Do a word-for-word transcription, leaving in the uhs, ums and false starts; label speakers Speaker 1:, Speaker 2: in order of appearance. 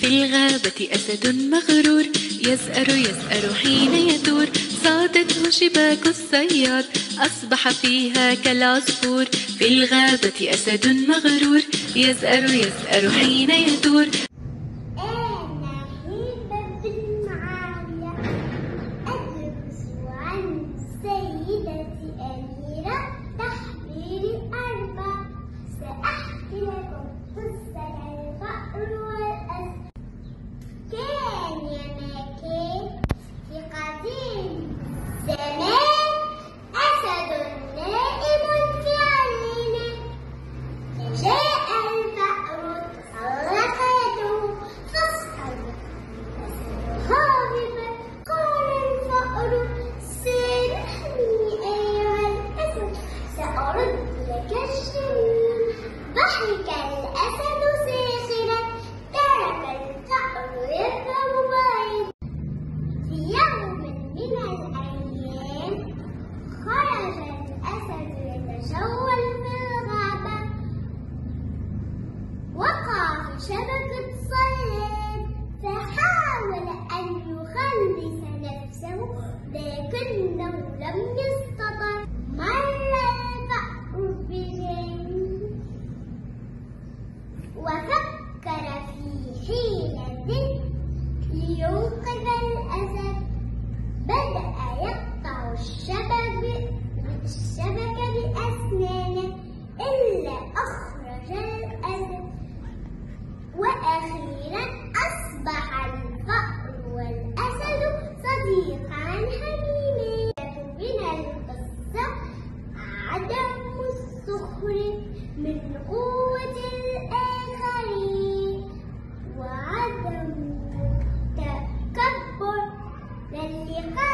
Speaker 1: في الغابة أسد مغرور يزأر يزأر حين يدور صادته شباك الصياد أصبح فيها كالعصفور. في الغابة أسد مغرور يزأر يزأر حين يدور.
Speaker 2: أنا هبة بن عالية أدرس عن سيدة أميرة تحمل أربع. سأحكي لكم قصة الفأر والأسد. كان يا مكان في قديم الزمان أسد نائم في عينه. جاء الفأر تسلق يده فاصطاد الأسد غاضبا. قال الفأر سامحني أيها الأسد سأرد لك الجميل. ضحك الأسد ساخرا ترك الفأر يذهب بعيدا. في يوم من الأيام خرج الأسد يتجول في الغابة. وقع في شبكة صياد فحاول أن يخلص نفسه لكنه لم يستطع. مر الفأر بجانبه وفكر في حيلة لينقذ الأسد. بدأ يقطع الشبك الشبكة بأسنانه إلا أخرج الأسد. وأخيرا أصبح الفأر والأسد صديقا حميمين. من القصة عدم السخر من قوة الآخرين وعدم التكبر. للقاء.